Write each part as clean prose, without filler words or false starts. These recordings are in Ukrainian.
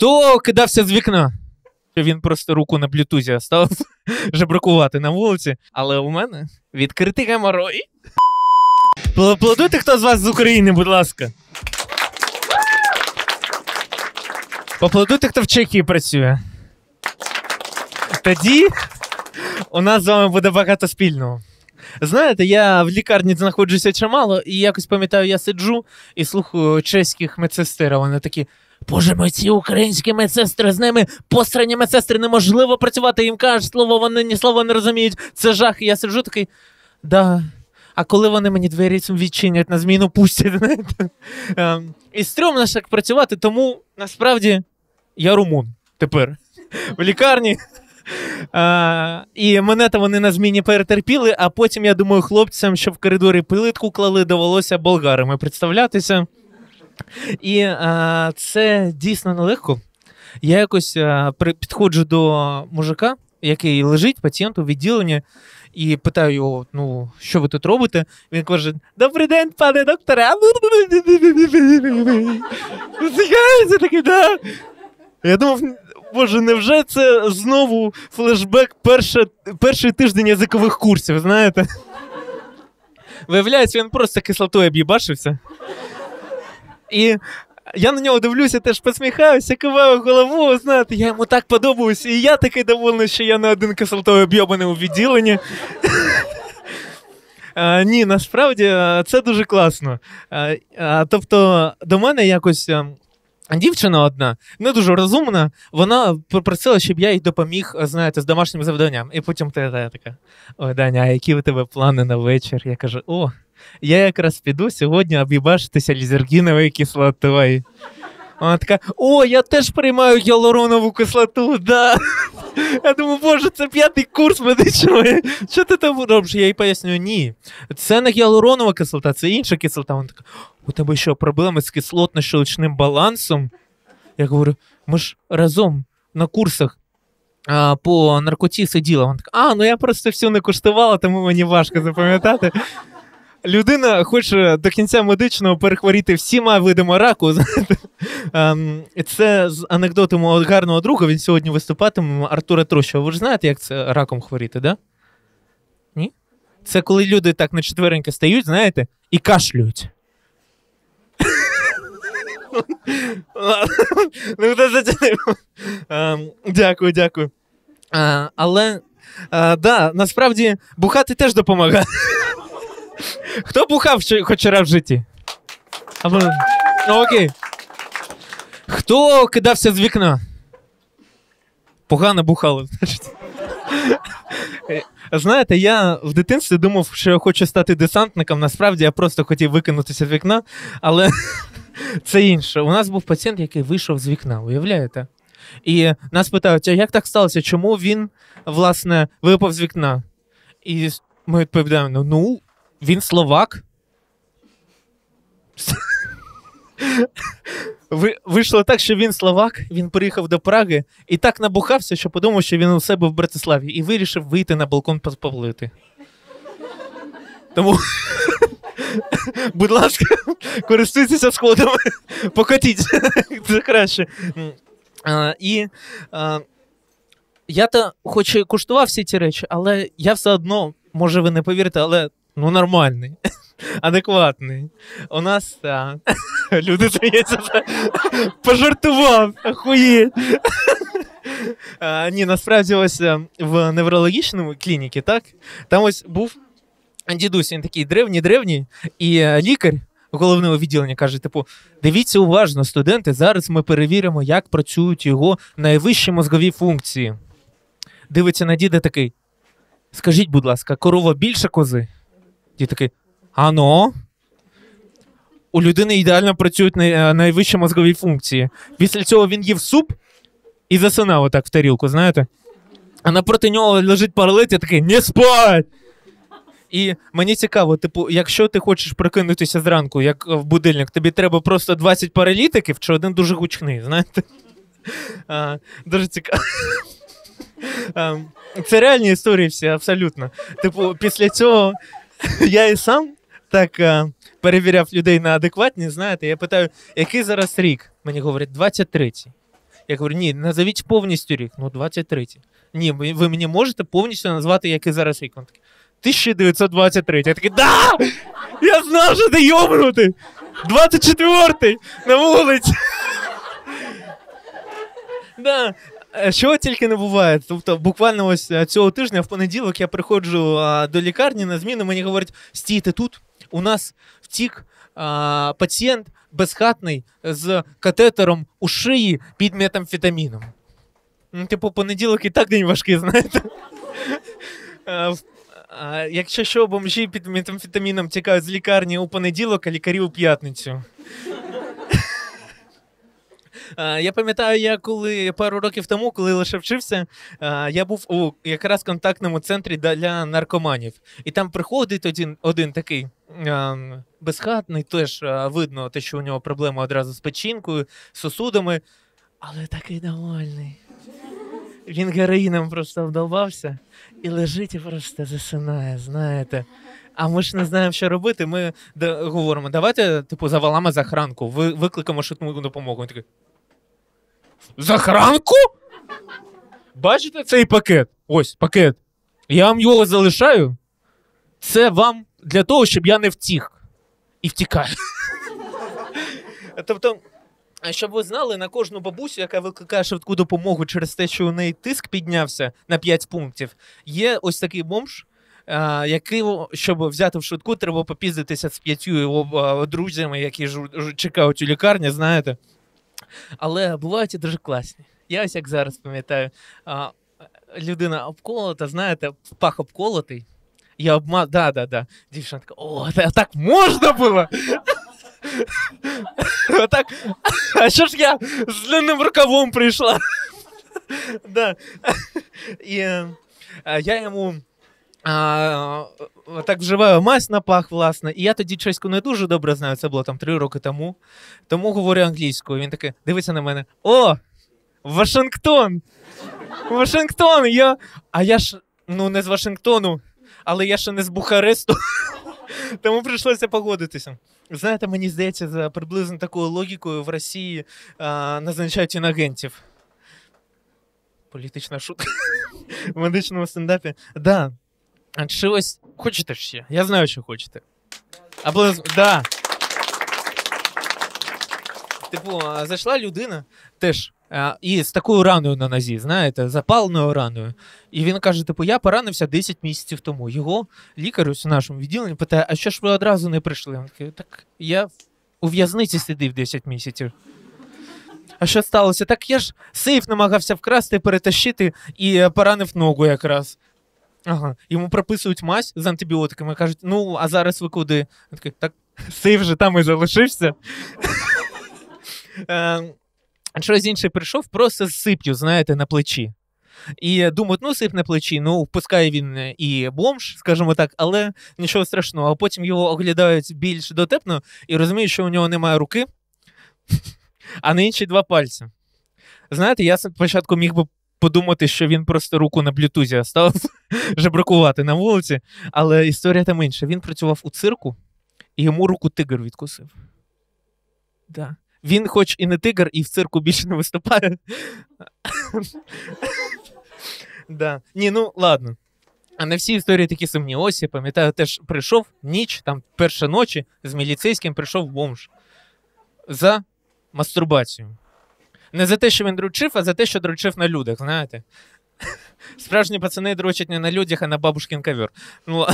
Хто кидався з вікна? Він просто руку на блютузі став жебракувати на вулиці. Але у мене відкритий геморой. Поаплодуйте, хто з вас з України, будь ласка. Поаплодуйте, хто в Чехії працює. Тоді у нас з вами буде багато спільного. Знаєте, я в лікарні знаходжуся чимало, і якось пам'ятаю, я сиджу і слухаю чеських медсестер, а вони такі: Боже мой, ці українські медсестри, з ними посрані медсестри, неможливо працювати, їм кажуть слово, вони ні слова не розуміють, це жах. І я сиджу такий: да, а коли вони мені двері відчинять, на зміну пустять, знаєте? І стрьомно ж так працювати, тому насправді я румун тепер в лікарні. І мене там вони на зміні перетерпіли, а потім, я думаю, хлопцям, що в коридорі плитку клали, довелося болгарами представлятися. І це дійсно нелегко. Я якось підходжу до мужика, який лежить, пацієнт у відділенні, і питаю його: ну, що ви тут робите? Він каже: добрий день, пане докторе. Усміхається такий, да. Я думав, Боже, невже це знову флешбек перший тиждень язикових курсів, знаєте? Виявляється, він просто кислотою об'їбашився. І я на нього дивлюся, теж посміхаюся, киваю головою, знаєте, я йому так подобаюся, і я такий довольний, що я не один кислотою об'єбаний у відділенні. Ні, насправді, це дуже класно. Тобто, до мене якось дівчина одна, не дуже розумна, вона попросила, щоб я їй допоміг, знаєте, з домашнім завданням. І потім я така: ой, Даня, а які у тебе плани на вечір? Я кажу: о, я якраз піду сьогодні об'їбашитися лізергіновою кислотою. Вона така: о, я теж приймаю гіалуронову кислоту, да. Я думаю, Боже, це 5-й курс медичного. Що ти там робиш? Я їй пояснюю: ні, це не гіалуронова кислота, це інша кислота. Вона така: у тебе що, проблеми з кислотно-щелочним балансом? Я говорю: ми ж разом на курсах по наркоті сиділа. Вона така: ну я просто всю не куштувала, тому мені важко запам'ятати. Людина хоче до кінця медичного перехворіти всіма видами раку. І це з анекдоту мого гарного друга, він сьогодні виступатиме, Артура Трощова. Ви ж знаєте, як це раком хворіти, да? Ні? Це коли люди так на четвереньки стають, знаєте, і кашлюють. Дякую. Але, да, насправді, бухати теж допомагає. Хто бухав хоч раз в житті? Окей. Хто кидався з вікна? Погано бухали, значить. Знаєте, я в дитинстві думав, що я хочу стати десантником. Насправді, я просто хотів викинутися з вікна, але це інше. У нас був пацієнт, який вийшов з вікна, уявляєте? І нас питають: а як так сталося? Чому він, власне, випав з вікна? І ми відповідаємо: ну, він словак. Вийшло так, що він словак, він приїхав до Праги і так набухався, що подумав, що він у себе в Братиславі, і вирішив вийти на балкон попалити. Тому, будь ласка, користуйтеся сходами, покатіть, це краще. І я-то хоч і куштував всі ці речі, але я все одно, може ви не повірите, але нормальний, адекватний. У нас, люди сміються, пожартував, охуєть. Ні, насправді ось в неврологічному клініці, так, там ось був дідусь, він такий древній, і лікар головного відділення каже, типу: дивіться уважно, студенти, зараз ми перевіримо, як працюють його найвищі мозгові функції. Дивиться на діда такий: скажіть, будь ласка, корова більше кози? Дід такий: ано? У людини ідеально працюють найвищі мозгові функції. Після цього він їв суп і засинав отак в тарілку, знаєте? А напроти нього лежить паралит, я такий: не спать! І мені цікаво, типу, якщо ти хочеш прокинутися зранку, як в будильник, тобі треба просто 20 паралітиків чи один дуже гучний, знаєте? Дуже цікаво. Це реальні історії всі, абсолютно. Типу, після цього я і сам так перевіряв людей на адекватність, знаєте, я питаю: який зараз рік? Мені говорять: 23-й. Я говорю, ні, назовіть повністю рік. Ну, 23-й. Ні, ви мені можете повністю назвати, який зараз рік. Він такий, 1923. Я такий, да! Я знав, що ти йобнутий! 24-й! На вулиці! Да. Що тільки не буває. Тобто, буквально ось цього тижня, в понеділок, я приходжу до лікарні на зміну, мені говорять, стійте тут, у нас втік пацієнт безхатний з катетером у шиї під метамфетаміном. Ну, типу, понеділок і так день важкий, знаєте. Якщо що, бомжі під метамфетаміном тікають з лікарні у понеділок, а лікарі у п'ятницю. Я пам'ятаю, я коли пару років тому, коли лише вчився, я був у якраз контактному центрі для наркоманів. І там приходить один такий безхатний, теж видно, те, що у нього проблема одразу з печінкою, з сосудами, але такий довольний. Він героїном просто вдовбався і лежить і просто засинає, знаєте. А ми ж не знаємо, що робити. Ми говоримо, давайте, типу, завалимо захранку, викликаємо швидку допомогу. Він такий, захранку? Бачите цей пакет? Ось, пакет. Я вам його залишаю. Це вам для того, щоб я не втік. І втікаю. Тобто, щоб ви знали, на кожну бабусю, яка викликає швидку допомогу через те, що у неї тиск піднявся на 5 пунктів, є ось такий бомж, який, щоб взяти в швидку, треба попіздитися з 5 його друзями, які чекають у лікарні, знаєте. Але бувають і дуже класні. Я ось як зараз пам'ятаю, людина обколота, знаєте, пах обколотий. Я да. Дівчина така, о, так можна було? Отак, а що ж я з длинним рукавом прийшла? Да. І я йому так вживаю мазь на пах, власне, і я тоді чеську не дуже добре знаю, це було там 3 роки тому, тому говорю англійською. Він такий, дивиться на мене, о, Вашингтон! Вашингтон! А я ж, ну, не з Вашингтону, але я ще не з Бухаресту, тому прийшлося погодитися. Знаєте, мені здається, за приблизно такою логікою в Росії назначають інагентів. Політична шутка в медичному стендапі. Да. А чи ось хочете ще? Я знаю, що хочете. Да. Типу, зайшла людина теж і з такою раною на нозі, знаєте, запаленою раною. І він каже, типу, я поранився 10 місяців тому. Його лікар ось у нашому відділенні питає, а що ж ви одразу не прийшли? Він такий, так я у в'язниці сидів 10 місяців. А що сталося? Так я ж сейф намагався вкрасти, перетащити і поранив ногу якраз. Ага. Йому прописують мазь з антибіотиками, кажуть, ну, а зараз ви куди? Він такий, так, сейф же там і залишився. Щось інший прийшов просто з сип'ю, знаєте, на плечі. І думають, ну, сип на плечі, ну, впускає він і бомж, скажімо так, але нічого страшного. А потім його оглядають більш дотепно і розуміють, що у нього немає руки, а на інші 2 пальці. Знаєте, я спочатку міг би подумати, що він просто руку на блютузі оставив жебракувати на вулиці, але історія там інша. Він працював у цирку, і йому руку тигр відкусив. Да. Він хоч і не тигр, і в цирку більше не виступає. Да. Ні, ну, ладно. А не всі історії такі сумні. Ось, я пам'ятаю, теж прийшов ніч, там перша ночі, з міліцейським прийшов бомж. За мастурбацію. Не за те, що він дрочив, а за те, що дрочив на людях, знаєте. Справжні пацани дрочать не на людях, а на бабушкин ковер. Ну,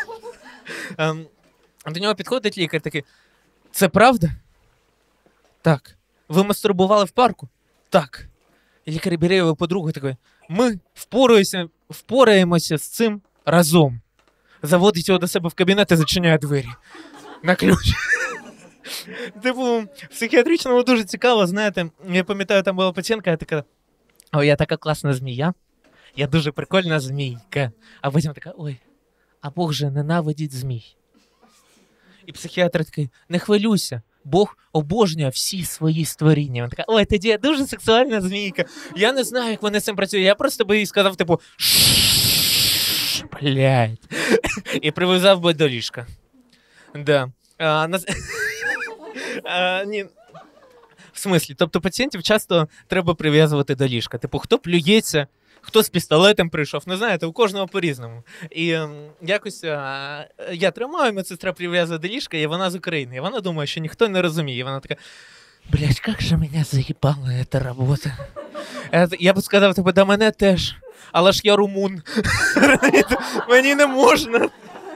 до нього підходить лікар такий, це правда? Так. Ви мастурбували в парку? Так. І лікар бере його подругу і такий, ми впораємося з цим разом. Заводить його до себе в кабінет і зачиняє двері. На ключ. Типу, в психіатричному дуже цікаво, знаєте, я пам'ятаю, там була пацієнтка, я така, ой, я така класна змія, я дуже прикольна змійка. А потім така, ой, а Бог же ненавидить змій. І психіатр такий, не хвилюйся, Бог обожнює всі свої створіння. Він така, ой, тоді я дуже сексуальна змійка, я не знаю, як вони з цим працюють, я просто би їй сказав, типу, блядь, і прив'язав би до ліжка. Да. Ні. В смислі, тобто пацієнтів часто треба прив'язувати до ліжка. Типу, хто плюється, хто з пістолетом прийшов, не знаєте, у кожного по-різному. І якось я тримаю, медсестра прив'язує до ліжка, і вона з України. І вона думає, що ніхто не розуміє. І вона така, блядь, як же мене заїбала ця робота. Я б сказав, типу, до мене теж, але ж я румун. Мені не можна.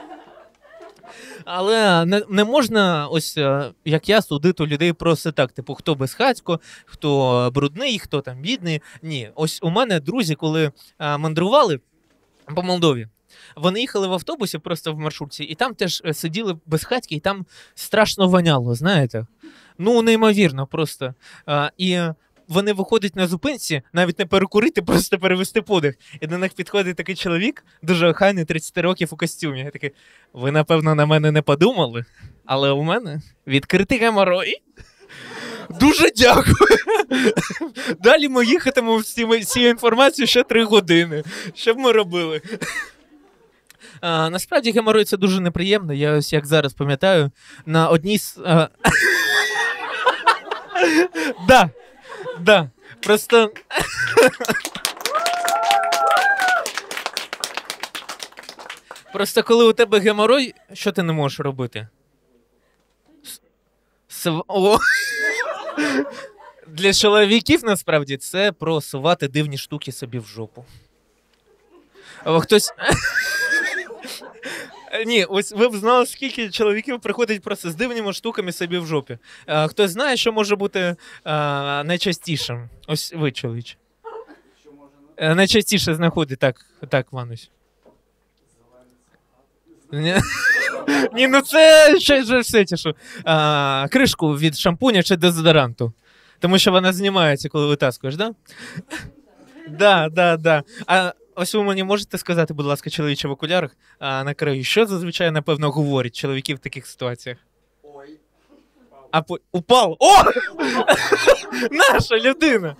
Але не можна, ось як я, судити людей просто так, типу, хто безхатько, хто брудний, хто там бідний. Ні, ось у мене друзі, коли мандрували по Молдові, вони їхали в автобусі просто в маршрутці, і там теж сиділи безхатьки, і там страшно воняло, знаєте? Ну, неймовірно просто. І вони виходять на зупинці, навіть не перекурити, просто перевести подих. І до них підходить такий чоловік, дуже охайний, 30 років у костюмі. Я такий, ви, напевно, на мене не подумали, але у мене відкритий геморой. Дуже дякую. Далі ми їхатимемо з цією інформацією ще 3 години. Що б ми робили? Насправді геморой – це дуже неприємно. Я ось як зараз пам'ятаю, на одній з... Да, просто... Просто коли у тебе геморой, що ти не можеш робити? Для чоловіків, насправді, це просувати дивні штуки собі в жопу. Або хтось... Ні, ось ви б знали, скільки чоловіків приходять просто з дивними штуками собі в жопі. Хтось знає, що може бути найчастішим? Ось ви, чоловіче. Найчастіше знаходить, так, Ванусь. Ні, ну це ще ж все тішу. Кришку від шампуня чи дезодоранту. Тому що вона знімається, коли витаскуєш, да? Да. Ось ви мені можете сказати, будь ласка, чоловіче в окулярах на краї, що зазвичай, напевно, говорять чоловіки в таких ситуаціях? Ой. Упав! О! Наша людина!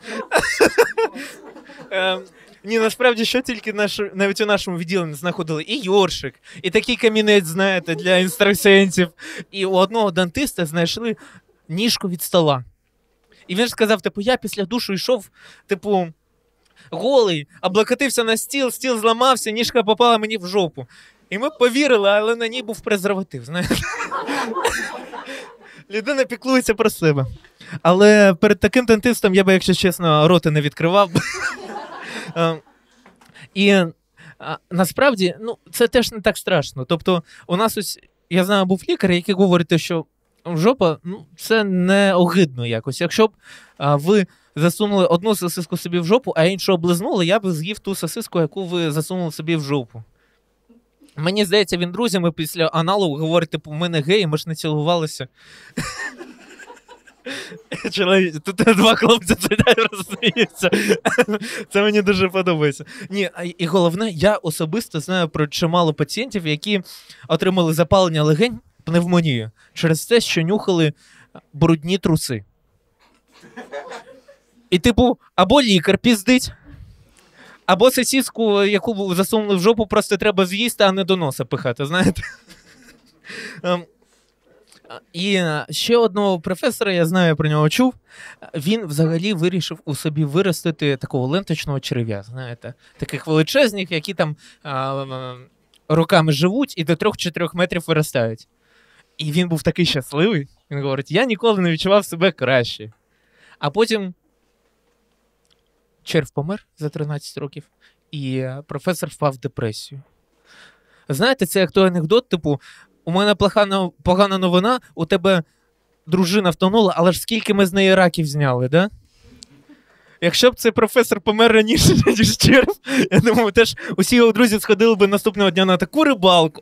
Ні, насправді, що тільки навіть у нашому відділенні знаходили і йоршик, і такий камінець, знаєте, для інстрасенсів. І у одного дантиста знайшли ніжку від стола. І він ж сказав, типу, я після душу йшов, типу, голий, облокотився на стіл, стіл зламався, ніжка попала мені в жопу. І ми повірили, але на ній був презерватив, знаєте. Людина піклується про себе. Але перед таким дантистом я би, якщо чесно, рота не відкривав. І насправді, ну, це теж не так страшно. Тобто, у нас ось, я знаю, був лікар, який говорить, що жопа, ну, це не огидно якось. Якщо б ви засунули одну сосиску собі в жопу, а іншу облизнули, я б з'їв ту сосиску, яку ви засунули собі в жопу. Мені здається, він друзями після аналу говорить, типу, ми не геї, ми ж не цілувалися. Тут 2 хлопці сидять, розуміються. Це мені дуже подобається. Ні, і головне, я особисто знаю про чимало пацієнтів, які отримали запалення легень, пневмонію, через те, що нюхали брудні труси. І типу, або лікар піздить, або сосиску, яку засунули в жопу, просто треба з'їсти, а не до носа пихати, знаєте? І ще одного професора, я знаю, я про нього чув, він взагалі вирішив у собі виростити такого ленточного черв'я, знаєте, таких величезних, які там роками живуть і до 3-4 метрів виростають. І він був такий щасливий, він говорить, я ніколи не відчував себе краще. А потім черв помер за 13 років, і професор впав в депресію. Знаєте, це як той анекдот, типу, у мене погана новина, у тебе дружина втонула, але ж скільки ми з неї раків зняли, да? Якщо б цей професор помер раніше, ніж черв, я думаю, теж усі його друзі сходили б наступного дня на таку рибалку.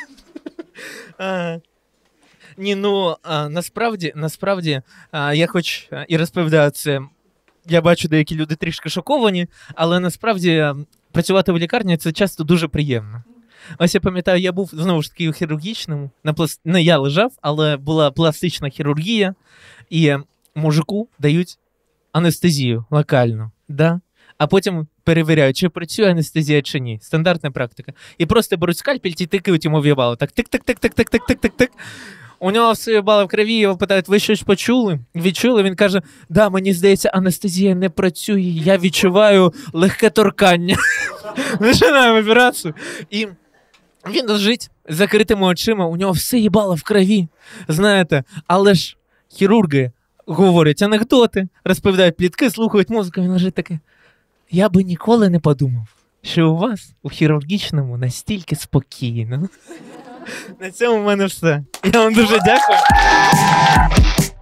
Ні, ну, насправді, я хоч і розповідаю це, я бачу, деякі люди трішки шоковані, але насправді працювати в лікарні – це часто дуже приємно. Ось я пам'ятаю, я був, знову ж таки, у хірургічному, не я лежав, але була пластична хірургія, і мужику дають анестезію локальну, да? А потім перевіряють, чи працює анестезія, чи ні. Стандартна практика. І просто беруть скальпель і тикають йому в їбало. Так, тик-тик-тик-тик-тик-тик-тик-тик. У нього все їбало в крові, його питають, ви щось почули? Відчули? Він каже, да, мені здається, анестезія не працює, я відчуваю легке торкання. Починаємо операцію. І він лежить з закритими очима, у нього все їбало в крові, знаєте, але ж хірурги говорять анекдоти, розповідають плітки, слухають музику, він лежить таке, я би ніколи не подумав, що у вас у хірургічному настільки спокійно. На цьому в мене все. Я вам дуже дякую.